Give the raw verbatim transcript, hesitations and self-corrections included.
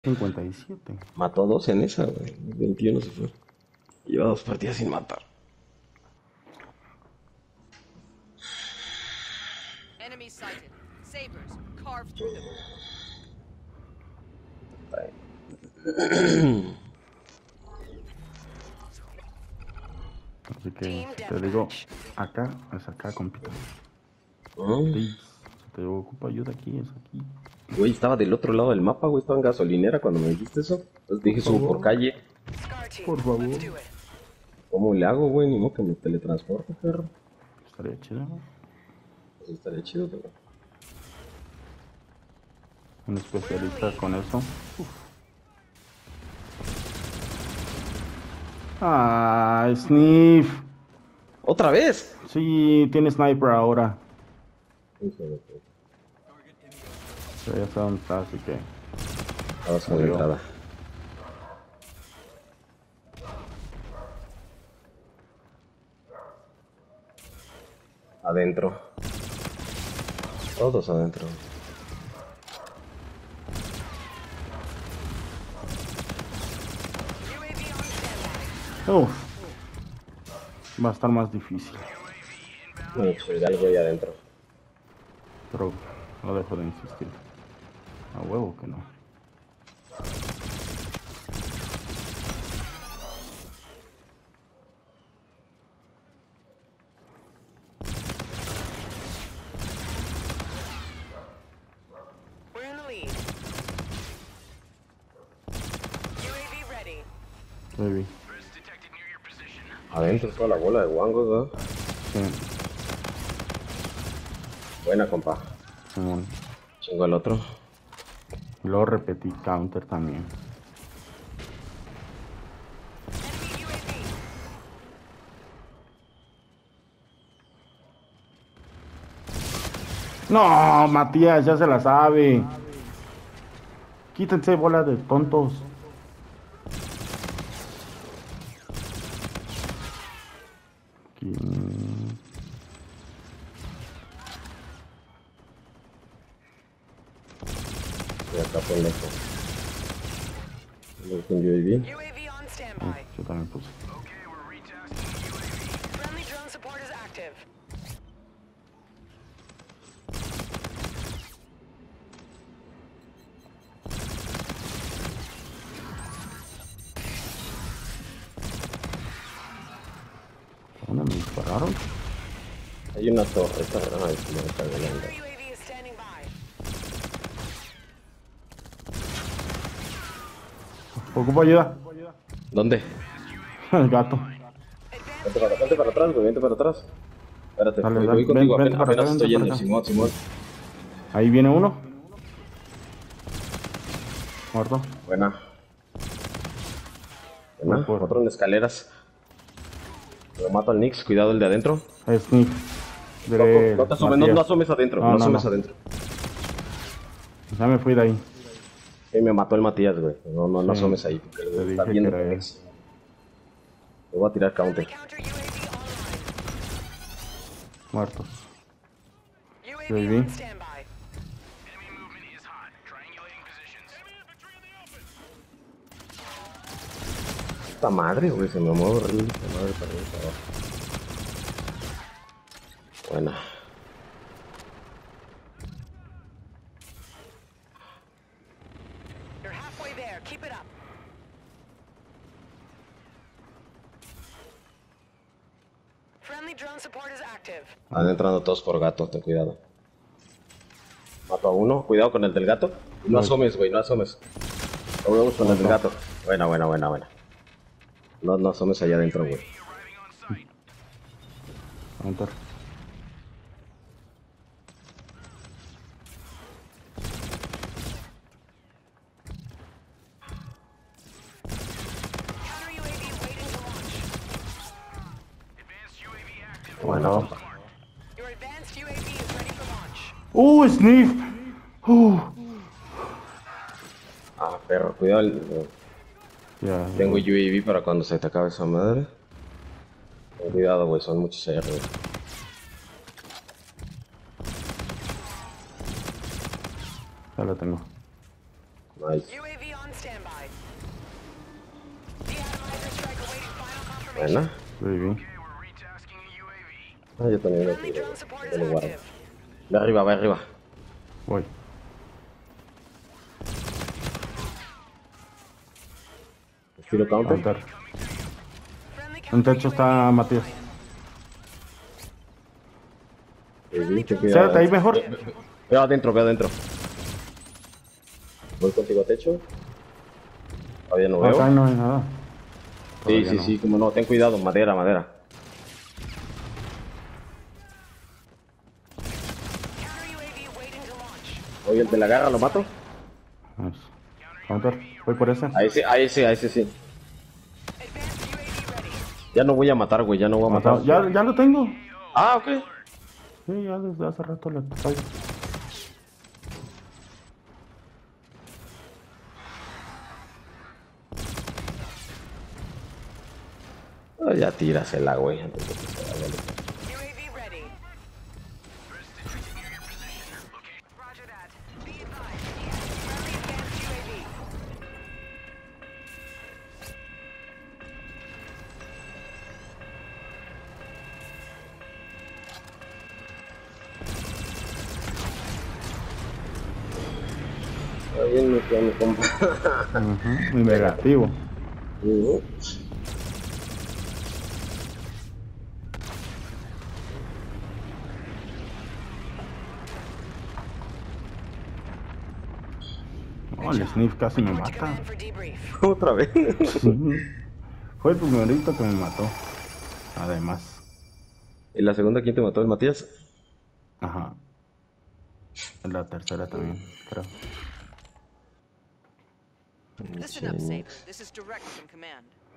cincuenta y siete. Mató dos en esa, güey. veintiuno se fue. Lleva dos partidas sin matar. Enemies sighted. Sabers carved through them. Así que si te digo acá, es acá, compita. Mm. Please, si te ocupo ayuda aquí, es aquí. Güey, estaba del otro lado del mapa, güey. Estaba en gasolinera cuando me dijiste eso. Entonces dije, subo por calle. Por favor. ¿Cómo le hago, güey? Ni modo que me teletransporte, perro. Estaría chido, ¿no? Pues estaría chido, pero... Un especialista con eso. Uf. Ah, Sniff. ¿Otra vez? Sí, tiene sniper ahora. Hijo de puta. Pero ya sé dónde está, así que... Vamos a la entrada. Adentro. Todos adentro. Uf. Va a estar más difícil. Bueno, pues ya algo ahí adentro. Pero no dejo de insistir. A huevo que no. We're in the lead. U A V ready. Baby. Adentro toda la bola de guangos, ¿verdad? Sí. Buena, compa. Simón. Chingo el otro. Y luego repetí counter también. Enemy U A V. No, Matías, ya se la sabe. Quítense, bola de tontos. Aquí. Y acá pendejo. Voy con U A V. U A V on standby. Yo también puse. Friendly drone support is active. ¿Dónde me dispararon? Hay una torre, está... Ay, se me está volando. Counter U A V is standing by. Ocupo ayuda. ¿Dónde? El gato. Vente para, vente para atrás, güey, vente para atrás. Espérate, Dale, voy, dale, voy contigo, ven, vente apenas, para acá, apenas estoy vente yendo, para acá. Simón, Simón. Ahí viene uno. Muerto. Buena. Buena, Mejor. otro en escaleras. Lo mato al Nix, cuidado el de adentro. Sniff. No, De no te asomes, no, Matías. no asomes adentro, No, no, no, asomes no. adentro. Ya me fui de ahí. Sí, me mató el Matías, güey. No, no, no Sí, asomes ahí, porque te está dije viendo que era el él. Nix. Le voy a tirar counter. Counter U A V online. Muertos. U A U A V V. on standby. Esta madre, güey, se me mueve horrible. Esta madre para arriba y para abajo. Buena. You're halfway there. Keep it up. Friendly drone support is active. Están entrando todos por gato, ten cuidado. Mato a uno, cuidado con el del gato. No asomes, güey, no asomes. Lo vemos con el del gato. Buena, buena, buena, buena. No, no asomes allá adentro, güey. Counter. Counter U A V waiting to launch. Bueno. Your advanced U A V is ready for launch. ¡Uh, Sniff! ¡Uh! Ah, perro, cuidado. El... Ya, Tengo U A V para cuando se te acabe esa madre. Ten cuidado, güey, son muchos allá arriba. ya lo tengo. Nice. U A V on Buena. Baby. Ah, yo también lo tiro. Yo lo guardo. Ve arriba, ve arriba. Voy. Tiro counter. Counter. En techo está Matías. Baby, qué Quédate cuidado. ahí mejor. Ve adentro, ve adentro. Voy contigo a techo. Todavía no veo. Acá no hay nada. Sí, Todavía sí, no. sí, como no, ten cuidado, madera, madera. Oye, el de la garra lo mato. Nice. Counter. Voy por ese. A ese, a ese, a ese sí. Ya no voy a matar, güey, ya no voy a matar. Matado. Ya, ya lo tengo. Ah, ok. Sí, ya desde hace rato le traigo. Ah, ya tírasela, güey. Antes de que se vaya. U A V ready. Roger that. Be advised. Friendly advanced U A V. Está bien, me quedo mi compa. Ujú. Y negativo. Ujú. No, el sniff casi me mata. For debrief. Otra vez. Fue el primerito que me mató. Además. ¿Y la segunda quién te mató? ¿El Matías? Ajá. La tercera también, creo. Listen up, Saber. This is direct from command.